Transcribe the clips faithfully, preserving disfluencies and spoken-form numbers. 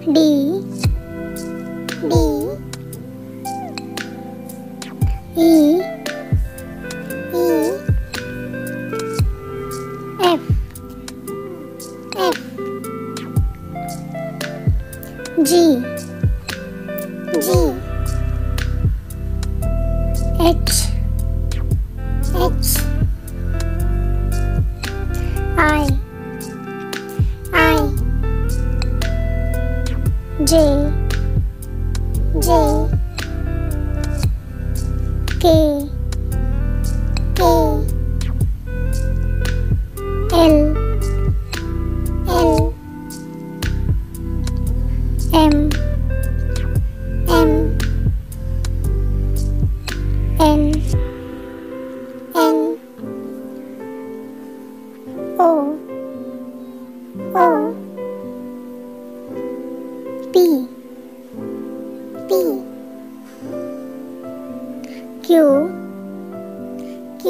D D E E F F G G H H I I J J K K L L M M N N O O P P Q Q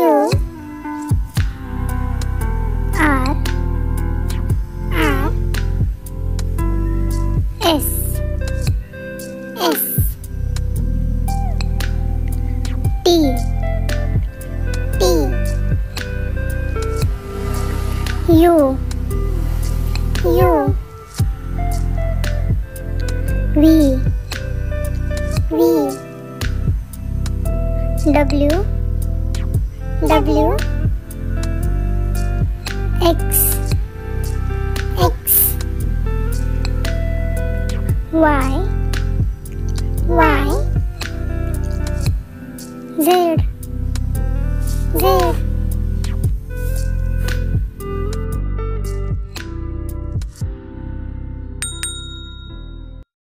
R R S S T T U U V V W W X X Y Y Z Z